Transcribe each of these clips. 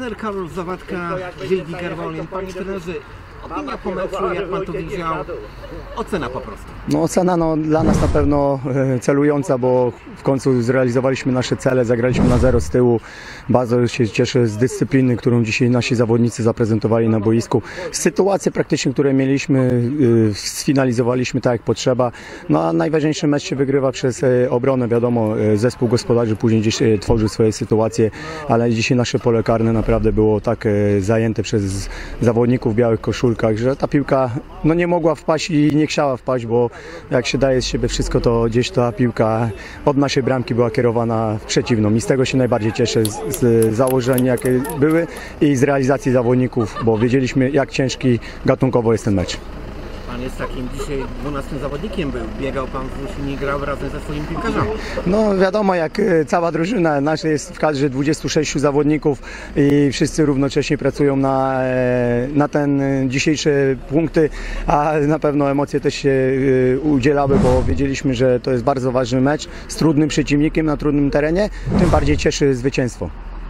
Trener Karol Zawadka, Wilgi Garwolin. Panie trenerze, opinia po meczu, jak pan to widział? Ocena po prostu. No ocena dla nas na pewno celująca, bo w końcu zrealizowaliśmy nasze cele, zagraliśmy na 0 z tyłu. Bardzo się cieszę z dyscypliny, którą dzisiaj nasi zawodnicy zaprezentowali na boisku. Sytuacje praktycznie, które mieliśmy, sfinalizowaliśmy tak jak potrzeba. No a najważniejszy mecz się wygrywa przez obronę. Wiadomo, zespół gospodarzy później gdzieś tworzył swoje sytuacje, ale dzisiaj nasze pole karne naprawdę było tak zajęte przez zawodników w białych koszulkach, że ta piłka nie mogła wpaść i nie chciała wpaść, bo jak się daje z siebie wszystko, to gdzieś ta piłka od naszej bramki była kierowana w przeciwną i z tego się najbardziej cieszę, z założeń jakie były i z realizacji zawodników, bo wiedzieliśmy, jak ciężki gatunkowo jest ten mecz. Pan jest takim dzisiaj 12 zawodnikiem był. Biegał pan w Rusinie, grał razem ze swoimi piłkarzami. No wiadomo, jak cała drużyna. Nasza jest w kadrze 26 zawodników i wszyscy równocześnie pracują na ten dzisiejsze punkty, a na pewno emocje też się udzielały, bo wiedzieliśmy, że to jest bardzo ważny mecz z trudnym przeciwnikiem na trudnym terenie. Tym bardziej cieszy zwycięstwo.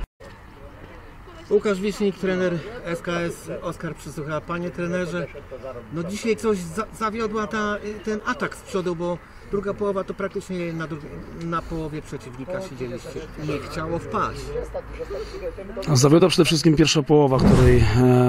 Łukasz Wiśnik, trener SKS Oskar Przysłucha. Panie trenerze, no dzisiaj coś zawiodła ten atak z przodu, bo druga połowa to praktycznie na połowie przeciwnika siedzieliście. Nie chciało wpaść. Zawiodła przede wszystkim pierwsza połowa, w której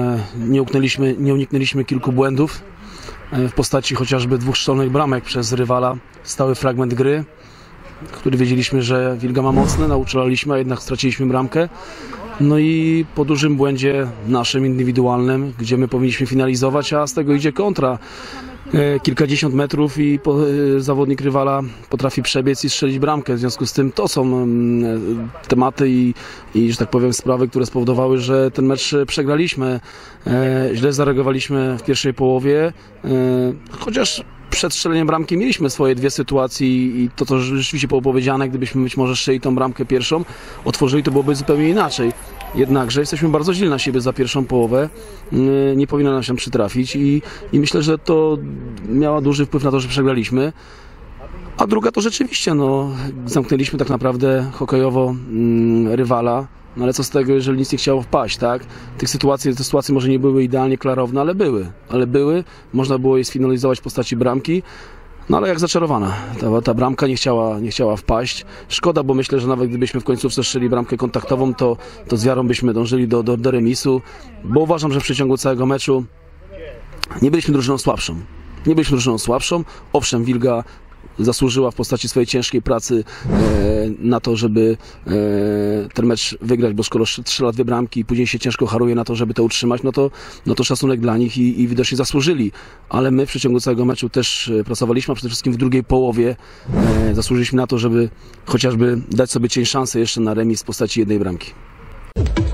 nie uniknęliśmy kilku błędów w postaci chociażby 2 sztolnych bramek przez rywala. Stały fragment gry, który wiedzieliśmy, że Wilga ma mocny, nauczaliśmy, a jednak straciliśmy bramkę. No i po dużym błędzie naszym indywidualnym, gdzie my powinniśmy finalizować, a z tego idzie kontra. Kilkadziesiąt metrów i zawodnik rywala potrafi przebiec i strzelić bramkę. W związku z tym to są tematy i że tak powiem sprawy, które spowodowały, że ten mecz przegraliśmy. Źle zareagowaliśmy w pierwszej połowie, chociaż przed strzeleniem bramki mieliśmy swoje 2 sytuacje i to rzeczywiście było powiedziane, gdybyśmy być może strzeli tą bramkę pierwszą, otworzyli, to byłoby zupełnie inaczej. Jednakże jesteśmy bardzo źli na siebie za pierwszą połowę, nie powinno nam się przytrafić i myślę, że to miało duży wpływ na to, że przegraliśmy. A druga to rzeczywiście, zamknęliśmy tak naprawdę hokejowo rywala. No ale co z tego, jeżeli nic nie chciało wpaść, tak? Te sytuacje może nie były idealnie klarowne, ale były. Można było je sfinalizować w postaci bramki. No ale jak zaczarowana. Ta bramka nie chciała wpaść. Szkoda, bo myślę, że nawet gdybyśmy w końcówce strzeli bramkę kontaktową, to z wiarą byśmy dążyli do remisu, bo uważam, że w przeciągu całego meczu nie byliśmy drużyną słabszą. Owszem, Wilga zasłużyła w postaci swojej ciężkiej pracy na to, żeby ten mecz wygrać, bo skoro strzela 2 bramki i później się ciężko haruje na to, żeby to utrzymać, no to szacunek dla nich i widocznie zasłużyli. Ale my w przeciągu całego meczu też pracowaliśmy, a przede wszystkim w drugiej połowie zasłużyliśmy na to, żeby chociażby dać sobie szansę jeszcze na remis w postaci 1 bramki.